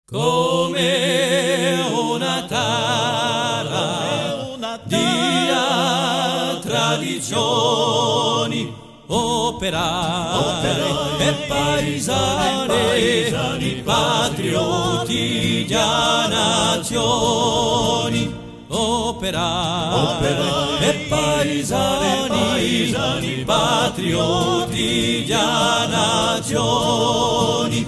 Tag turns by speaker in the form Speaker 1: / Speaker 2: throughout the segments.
Speaker 1: come una tara di tradizioni, operai e paesani, patrioti di nazioni, operai e paesani, patrioti di nazioni,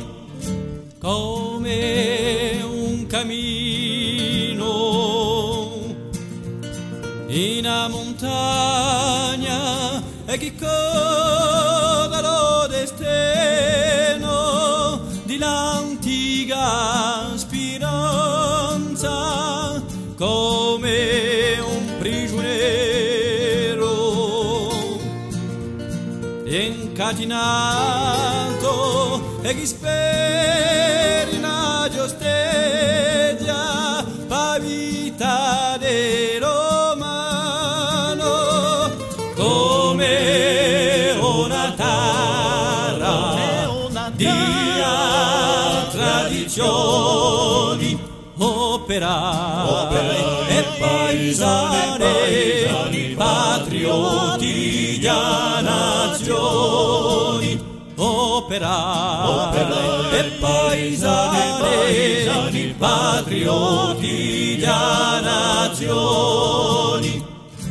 Speaker 1: come un cammino in una montagna e chi coda lo destino di l'antica speranza, come un prigioniero incatinato e chi spera una giustizia per vita di romano, come una tara di tradizioni, operai e paesani, patrioti di nazioni, operai e paesani, patrioti di nazioni.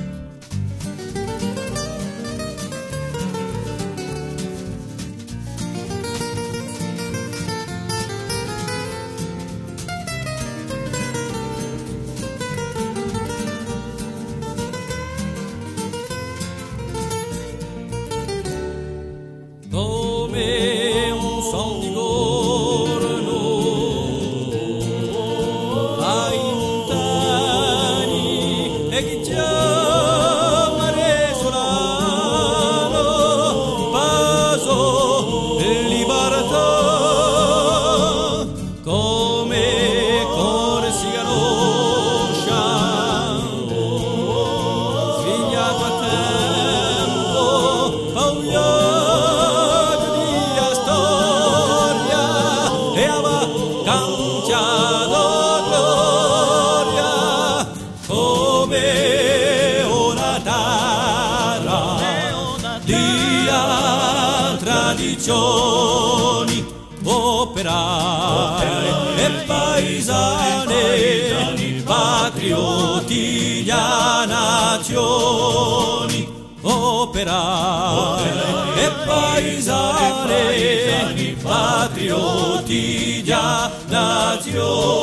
Speaker 1: Come un son di corno ai lontani e chi chiama resolano paso libertà, come cuore si conosce svegliato a tempo paugliato cantiado gloria, come una tara di tradizioni, operai e paesani, patrioti di nazioni, operai e paesani, patrioti di nazioni.